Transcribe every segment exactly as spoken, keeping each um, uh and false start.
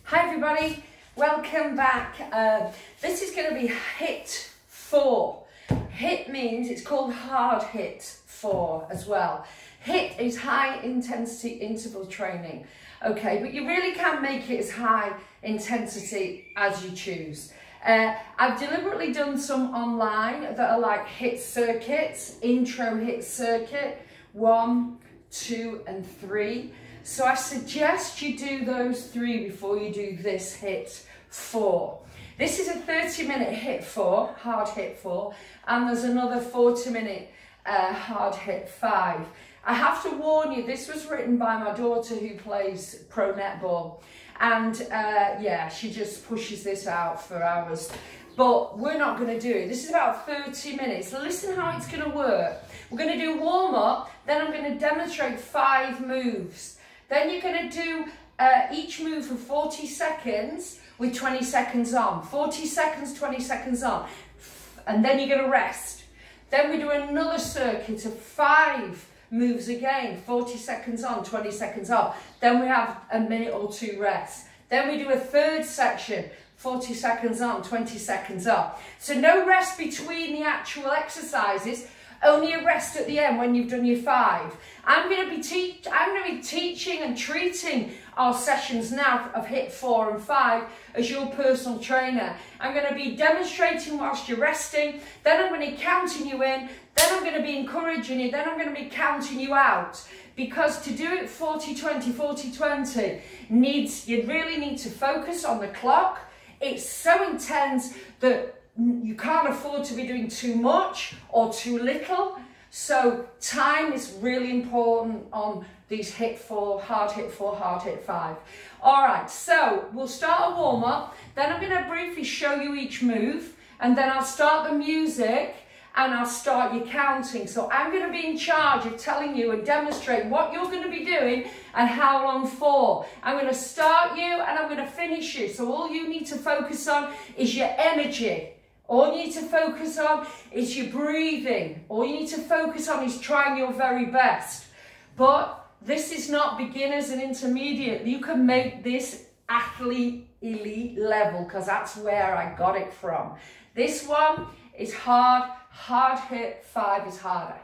Hi everybody, welcome back. Uh, this is going to be HiiT four. HiiT means it's called hard HiiT four as well. HiiT is high intensity interval training. Okay, but you really can make it as high intensity as you choose. Uh, I've deliberately done some online that are like HiiT circuits, intro HiiT circuit, one, two and three. So I suggest you do those three before you do this HiiT four. This is a thirty minute HiiT four, hard HiiT four, and there's another forty minute uh, hard HiiT five. I have to warn you, this was written by my daughter who plays pro netball. And uh, yeah, she just pushes this out for hours. But we're not going to do it. This is about thirty minutes. So listen how it's going to work. We're going to do warm up, then I'm going to demonstrate five moves. Then you're going to do uh, each move for forty seconds with twenty seconds on. forty seconds, twenty seconds on. And then you're going to rest. Then we do another circuit of five moves again, forty seconds on, twenty seconds off. Then we have a minute or two rest. Then we do a third section, forty seconds on, twenty seconds off. So no rest between the actual exercises, only a rest at the end when you've done your five. I'm going to be teach I'm going to be teaching and treating our sessions now of HiiT four and five as your personal trainer. I'm going to be demonstrating whilst you're resting, then I'm going to be counting you in, then I'm going to be encouraging you, then I'm going to be counting you out. Because to do it forty twenty, forty twenty, needs, you really need to focus on the clock. It's so intense that you can't afford to be doing too much or too little. So time is really important on these HiiT four, hard HiiT four, hard HiiT five. All right, so we'll start a warm up. Then I'm going to briefly show you each move, and then I'll start the music and I'll start your counting. So I'm going to be in charge of telling you and demonstrate what you're going to be doing and how long for. I'm going to start you and I'm going to finish you. So all you need to focus on is your energy. All you need to focus on is your breathing. All you need to focus on is trying your very best. But this is not beginners and intermediate. You can make this athlete elite level because that's where I got it from. This one is hard. Hard HiiT five is harder.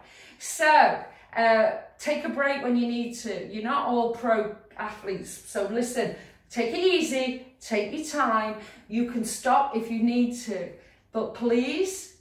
So uh, take a break when you need to. You're not all pro athletes. So listen, take it easy. Take your time. You can stop if you need to. But please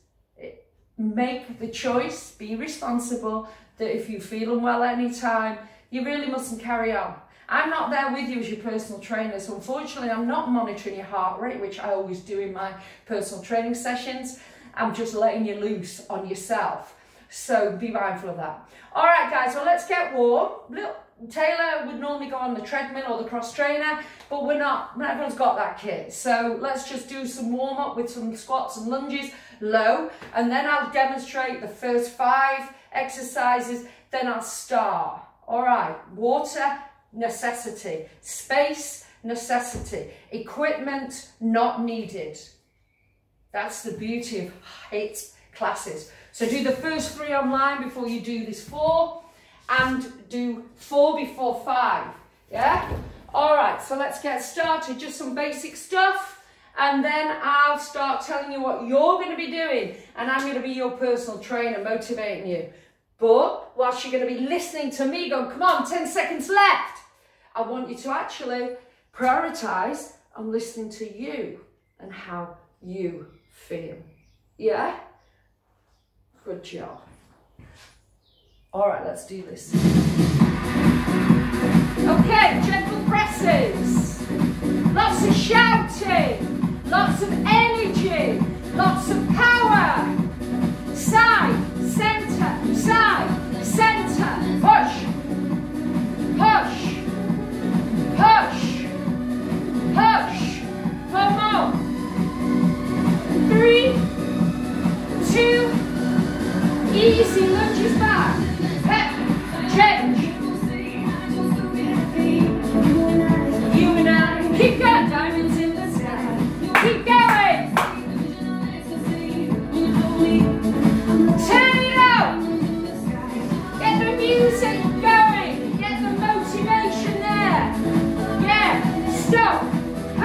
make the choice, be responsible, that if you feel unwell anytime, you really mustn't carry on. I'm not there with you as your personal trainer, so unfortunately I'm not monitoring your heart rate, which I always do in my personal training sessions. I'm just letting you loose on yourself. So be mindful of that. All right, guys, well, let's get warm. Look, Taylor would normally go on the treadmill or the cross trainer, but we're not, not everyone's got that kit. So let's just do some warm up with some squats and lunges low, and then I'll demonstrate the first five exercises, then I'll start. All right, water, necessity. Space, necessity. Equipment, not needed. That's the beauty of HiiT classes. So do the first three online before you do this four, and do four before five, yeah? All right, so let's get started. Just some basic stuff, and then I'll start telling you what you're going to be doing, and I'm going to be your personal trainer motivating you. But whilst you're going to be listening to me going, come on, ten seconds left, I want you to actually prioritize on listening to you and how you feel. Yeah? Good job. All right, let's do this. Okay, gentle presses. Lots of shouting. Lots of energy. Lots of power. Side, center, side, center. Push. Push. Push. Push. Four more. Three, two, easy lunges back. Pep, change. You and I, keep going. Diamonds in the sky. Keep going. Turn it up. Get the music going. Get the motivation there. Yeah, stop.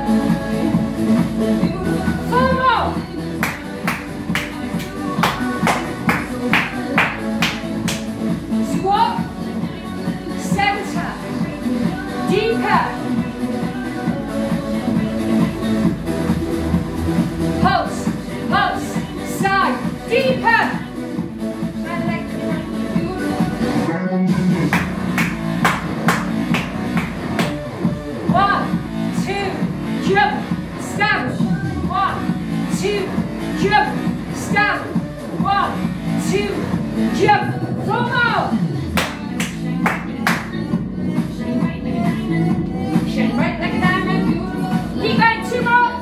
Four more. Squat, center, deeper. Pulse, pulse, side, deeper. One, two, jump, stand. One, two, jump, stand. One, two, jump. Four more. Shake right leg down. Keep going. Two more.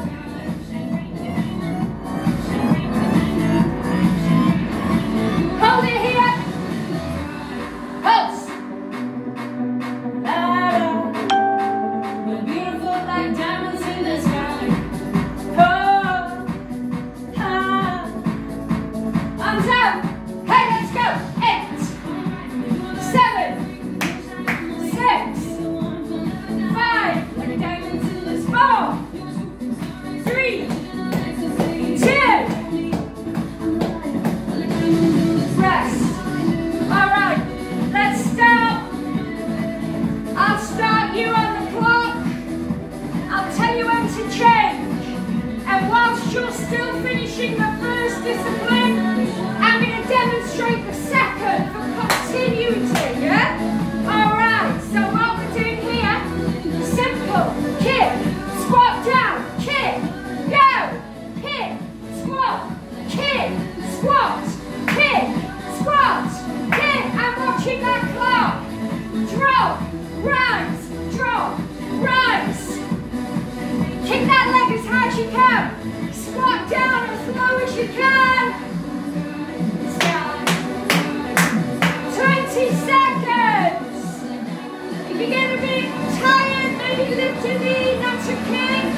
Hold it here. Pulse. La la. We're beautiful like diamonds in the sky. Oh, ah. Arms out. Hey, let's go. Eight, seven, six, five, four, three, two, rest. All right, let's start. I'll start you on the clock. I'll tell you when to change. And whilst you're still finishing the first discipline, I'm going to demonstrate the second for continuity, yeah? All right, so what we're doing here, simple, kick, squat down, kick, go, kick, squat, kick, squat, kick, squat, kick. I'm watching that clock. Drop, rise, drop, rise. Kick that leg as high as you can. Squat down as low as you can. twenty seconds. If you're getting a bit tired, maybe lift your knee, not a kick.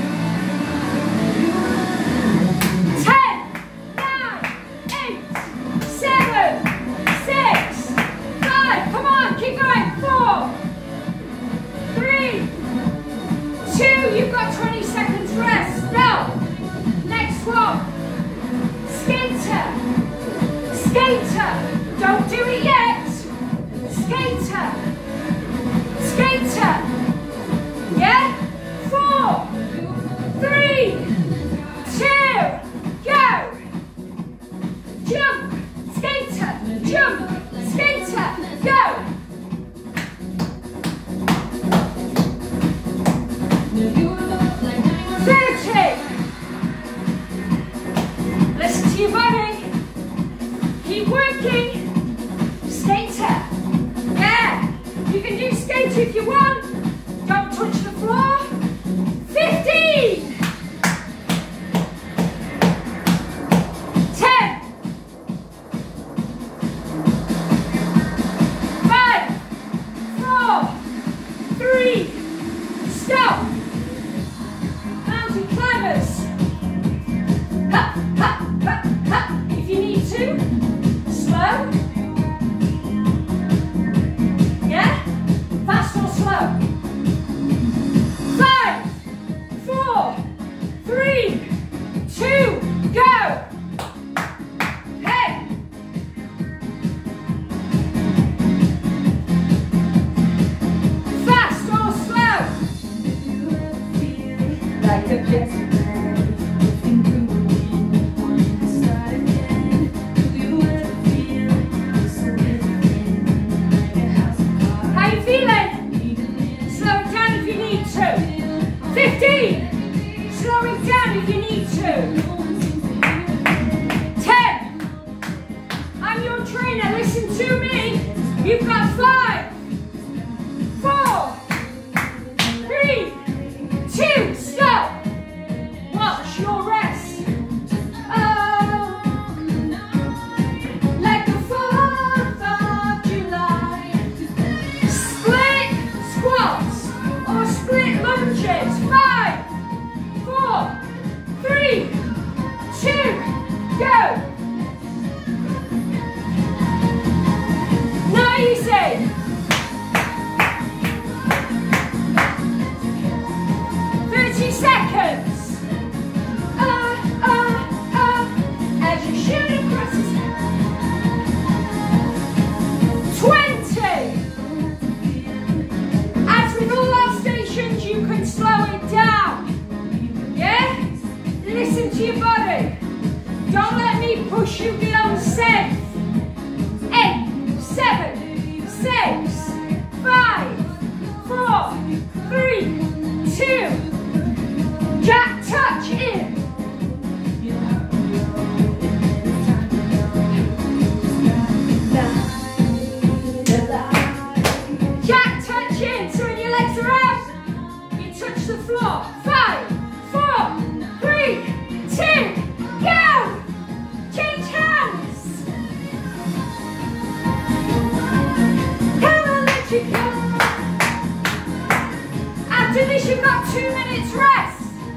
ten, nine, eight, seven, six, five. Come on, keep going. four, three, two. You've got twenty seconds rest. Stop. Next one. Skater. Skater. Don't do it yet. Skater. Skater. Yeah? Four, three, two, go. Jump. Skater. Jump. Skater. Go. thirty. Listen to your body. Keep working. Skater. Yeah. You can do skater if you want. Don't touch the floor. fifteen. ten. five. four. three. Stop. Mountain climbers. Ha, ha, ha, ha. If you need to. Slow. Yeah? Fast or slow? Five, four, three, two, go. Hey. Fast or slow? Like a jet. fifteen. Slow it down if you need to. ten. I'm your trainer, listen to me. You've got five, four, three, two, stop. Watch your rest. to your body. Don't let me push you beyond safe. Eight, seven, six, five, four, three, two. Jack touch in. Jack touch in. So when your legs are out, you touch the floor. Five, four, three, two, go. Change hands. Come on, let you go. After this, you've got two minutes rest.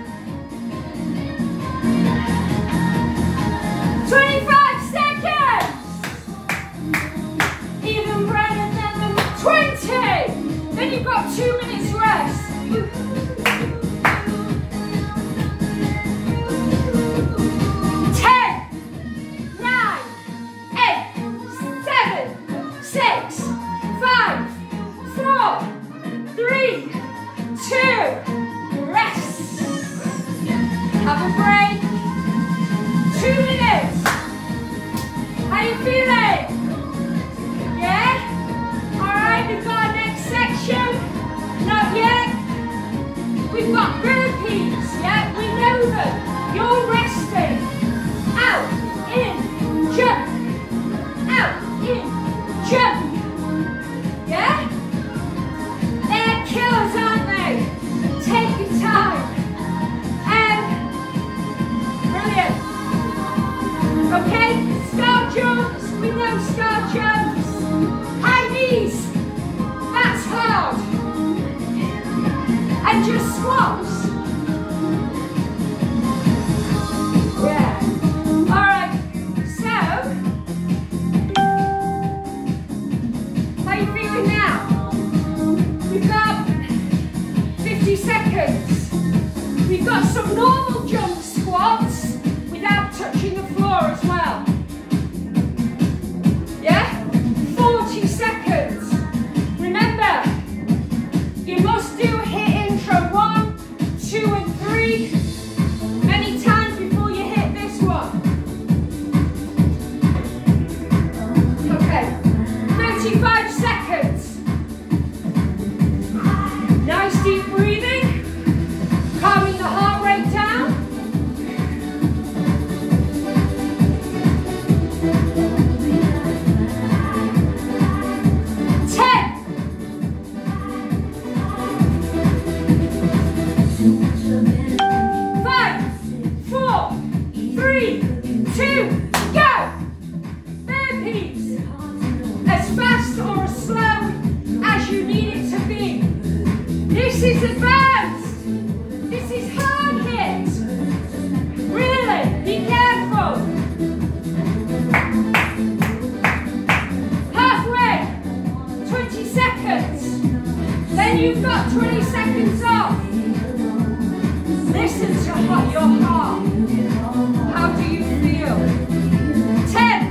twenty-five seconds. Even better than the twenty. Then you've got two minutes rest. ten, nine, eight, seven, six, five, four, three, two, rest. Have a break. Two minutes. How you feeling? Yeah? Alright, we've got our next section. Not yet. We've got burpees, yeah? We know them. You're resting. Out, in, jump. Out, in, jump. Yeah? They're killers, aren't they? Take your time. And brilliant. Okay, star jumps, we know star jumps. High knees, that's hard. And just squats. Yeah. Alright, so, how are you feeling now? We've got fifty seconds. We've got some normal jump squats without touching the floor as well. Yeah? forty seconds. Remember, you must do HiiT intro one, two and three many times before you hit this one. Okay, thirty-five seconds. Nice deep breathing, calming the heart rate down. This is advanced. This is hard hit. Really, be careful. Halfway, twenty seconds. Then you've got twenty seconds off. Listen to your heart. How do you feel? ten.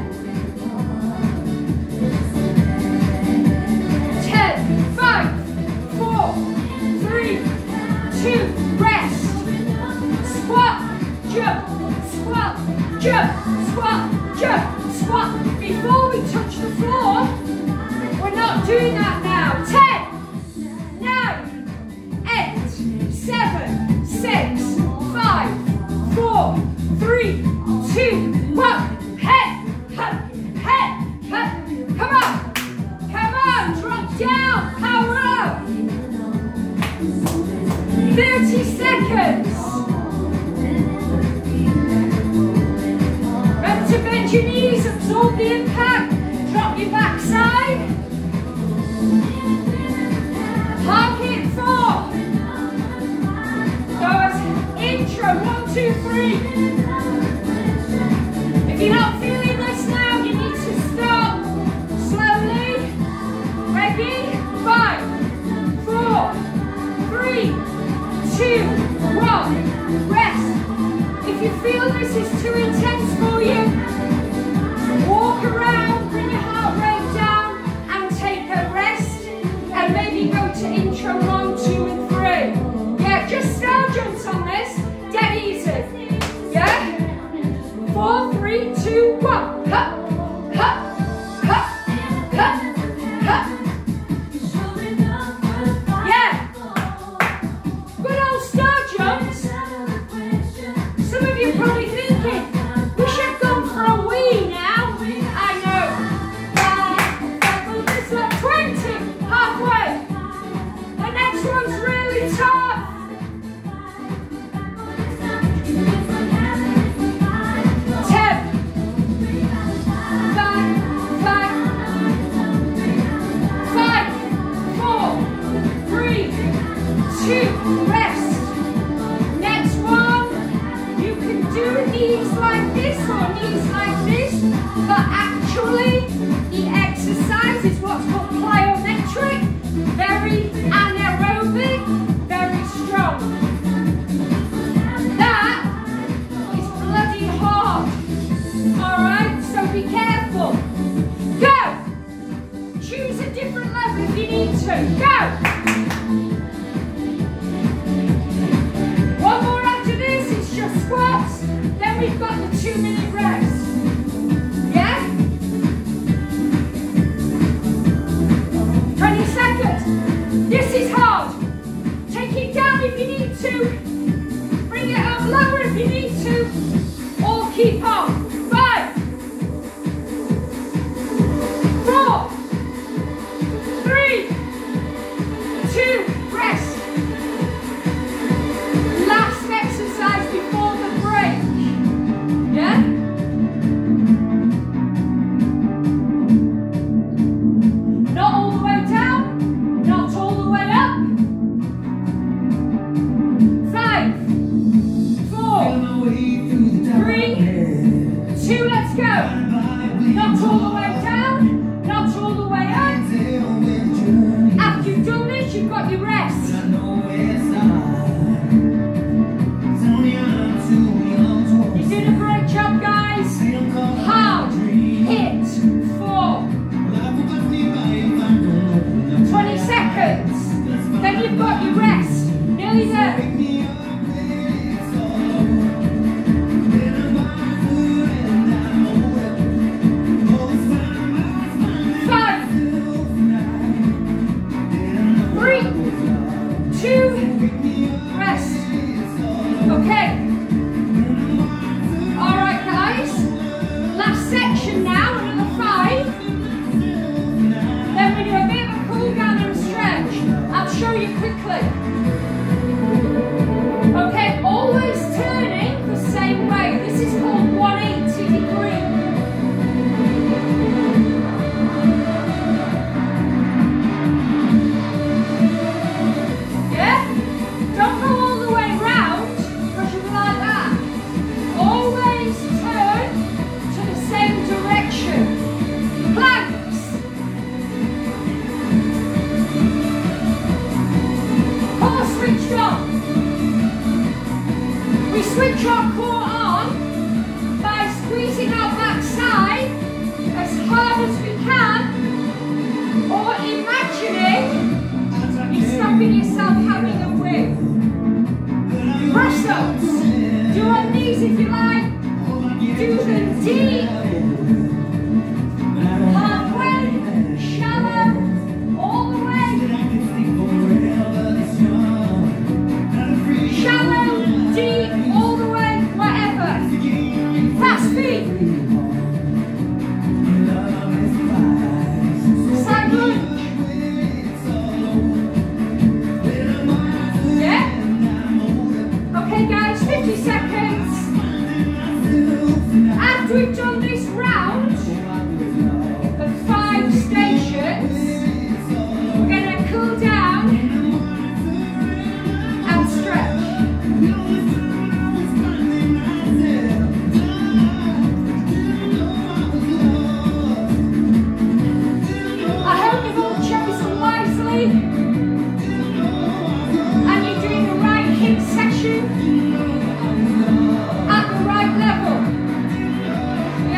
ten, five, four, three, two, rest. Squat, jump, squat, jump, squat, jump, squat. Before we touch the floor, we're not doing that now. ten, nine, eight, seven, six, five, four, three, two, one. Head, head, head, head. Come on, come on, drop down, power up. thirty seconds. Remember to bend your knees, absorb the impact, drop your backside. Hard hit four. So as intro, one, two, three. If you're not feeling this now, you need to stop slowly. Ready? Five, four, three, two, one. Rest. If you feel this is too intense for you, walk around, bring your heart rate down, and take a rest. And maybe go to intro one, two, and three. Yeah, just star jumps on this. Dead easy. Yeah? but actually the exercise is what's called plyometric, very anaerobic, very strong. That is bloody hard. Alright, so be careful. Go! Choose a different level if you need to. Go! One more after this, it's just squats. Then we've got the two minute rest. Yeah? twenty seconds. This is hard. Take it down if you need to. Bring it up lower if you need to. Or keep on. Five. Four. Three. Two. Rest. Last exercise before the break. Yeah? Not all the way down, not all the way up. Five, four, three, two, let's go. Not all the way down, not all the way up. After you've done this, you've got your rest. You did a great job, guys. Hard hit four. twenty seconds. Then you've got your rest. Nearly there. Five. Three. Two. Rest. Okay. Alright guys, last section now, another five. Then we do a bit of a cool down and a stretch. I'll show you quickly. Okay, always turning the same way. This is called one eighty degree. Yeah? Don't go all the way round, because you'll be like that. Always turn to the same direction. Planks. Core switched on. We switch our core on by squeezing our backside as hard as we can, or imagining you're stopping yourself having a win. Press-ups. Do on these if you like. Do them deep. Halfway, shallow, all the way. Shallow, deep, all the way, whatever. Fast feet. Side lunge. Yeah? Okay guys, fifty seconds. After we've done this round of five stations, we're going to cool down and stretch. I hope you've all chosen wisely and you're doing the right HiiT session at the right level.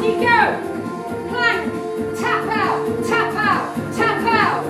you go. Plank, tap out, tap out, tap out.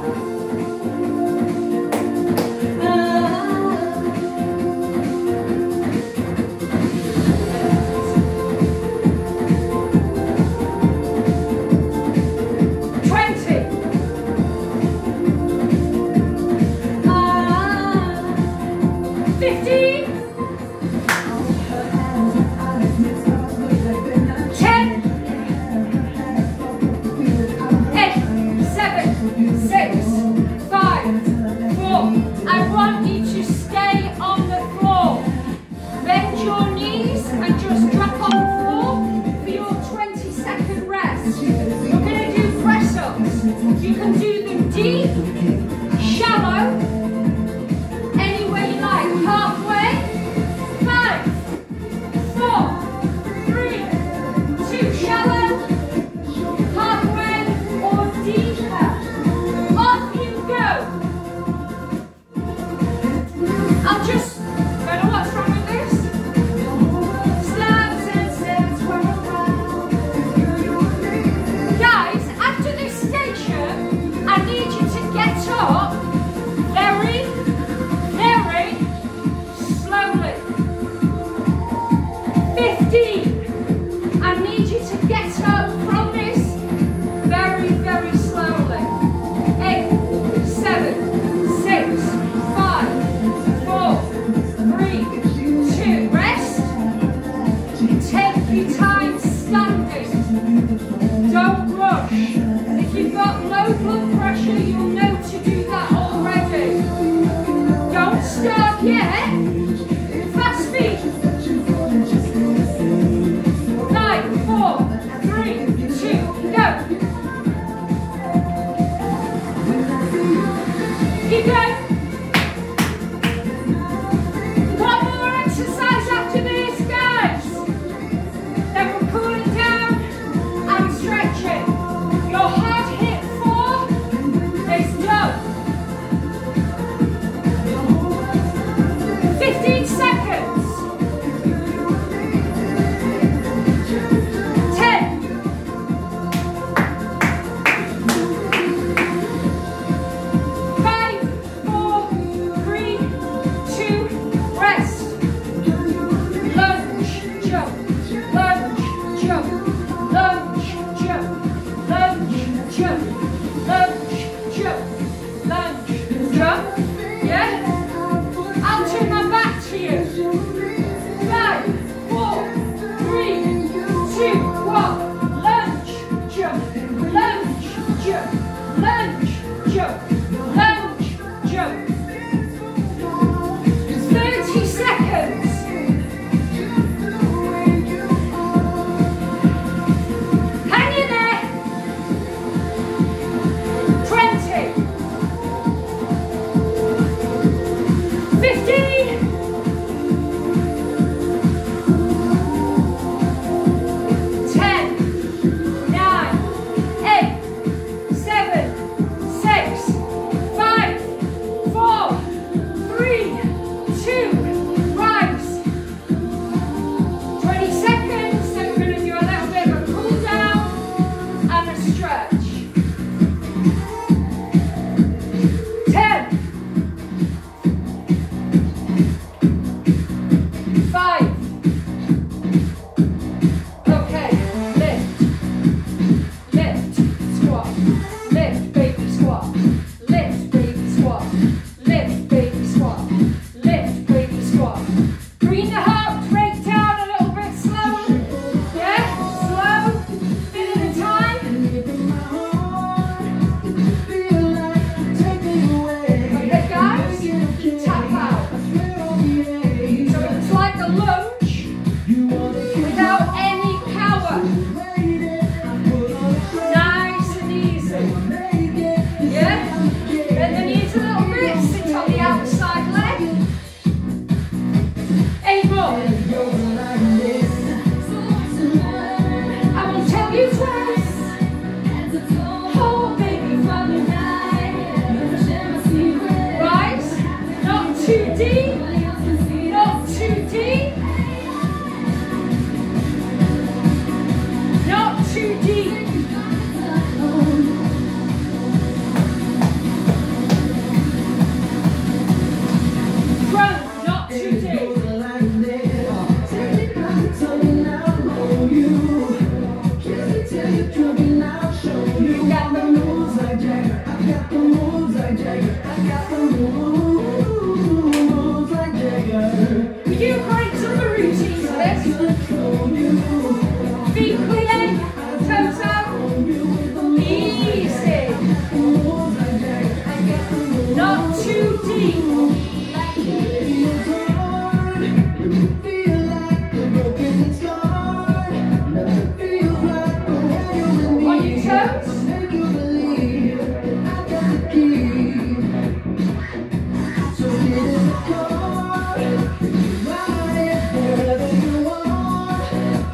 Stop yet. Fast feet.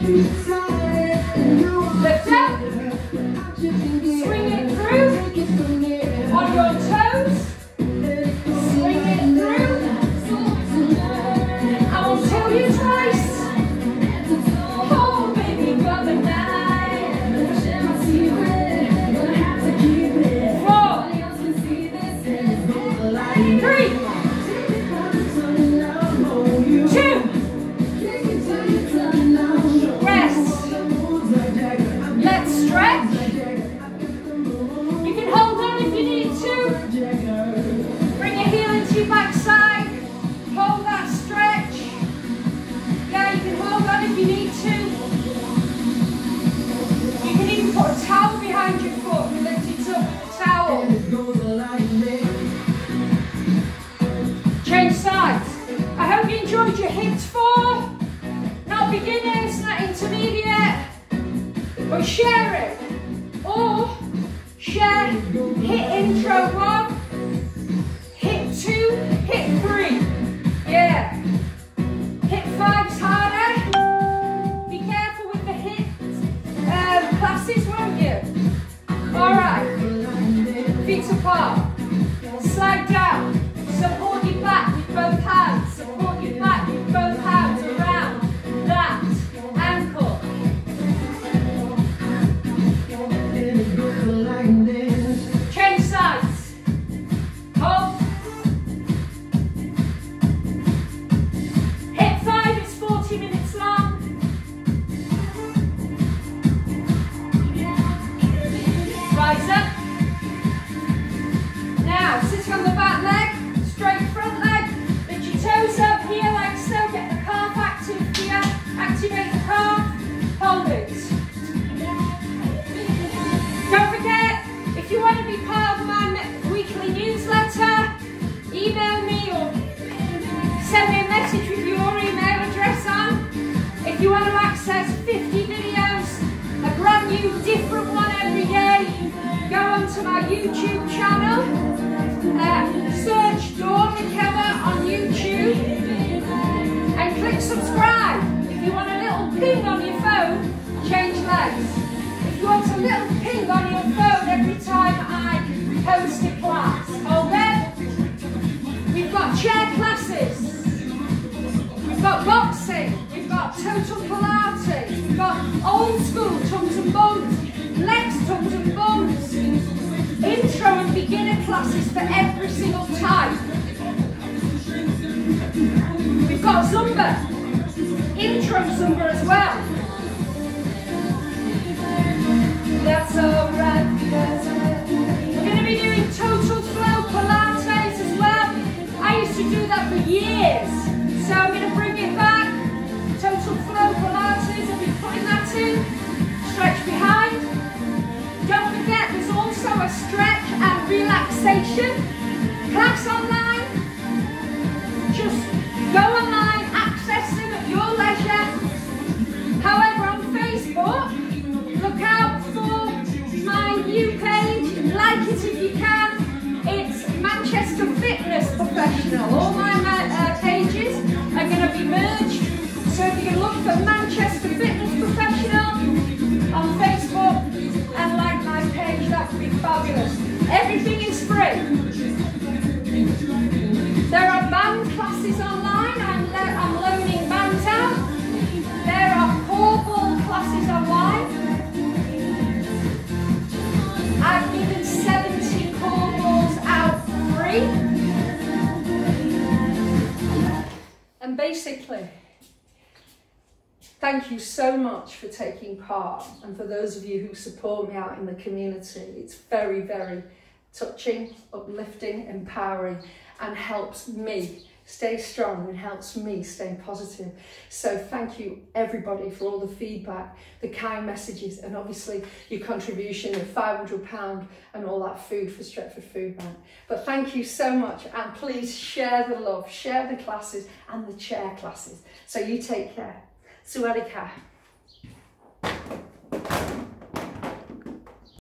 Lift up. Swing it through. On your toes. Swing it through. I will tell you twice. Oh, baby, for the night. Four. Three. Two. Rest. Let's stretch. You can hold on if you need to. Bring your heel into your backside. Hold that stretch. Yeah, you can hold on if you need to. You can even put a towel behind your foot and lift it up with a towel. Change sides. I hope you enjoyed your HiiT four. Not beginners, not intermediate, but share it. Or share HiiT intro one, HiiT two, HiiT three. Yeah. HiiT five's harder. Be careful with the HiiT um, classes, won't you? Alright. Feet apart. Slide down. Support your back with both hands. Support your back with both hands around that ankle. Change sides. Hold. HiiT five is forty minutes long. Rise up. Now, sitting on the back leg, straight front leg, lift your toes up here like so, get the calf active here, activate the calf, hold it. Don't forget, if you want to be part of my weekly newsletter, email me or send me a message with your email address on. If you want to access fifty videos, a brand new different one every day, go onto my YouTube channel. Uh, search Dawn McKenna on YouTube and click subscribe. If you want a little ping on your phone, change legs. If you want a little ping on your phone every time I post a class, hold it. We've got chair classes. We've got boxing. We've got total Pilates. We've got old school tums and bums, legs tums and bums. Intro and beginner classes for every single type. We've got Zumba, intro Zumba as well. That's alright. We're going to be doing total flow Pilates as well. I used to do that for years, so I'm going to bring it back. Total flow Pilates, I'll be putting that in. Stretch behind. Don't forget, there's also a stretch and relaxation class online. Just go online, access them at your leisure. However, on Facebook, look out for my new page. Like it if you can. It's Manchester Fitness Professional. All my uh, pages are going to be merged. So if you can look for Manchester Fitness Professional on Facebook and like my page, that would be fabulous. Everything is free. There are band classes online. I'm, I'm loaning bands out. There are core ball classes online. I've given seventy core balls out free. And basically, thank you so much for taking part, and for those of you who support me out in the community. It's very, very touching, uplifting, empowering, and helps me stay strong and helps me stay positive. So thank you everybody for all the feedback, the kind messages, and obviously your contribution of five hundred pounds and all that food for Stretford Food Bank. But thank you so much, and please share the love, share the classes and the chair classes. So you take care. Suwadika.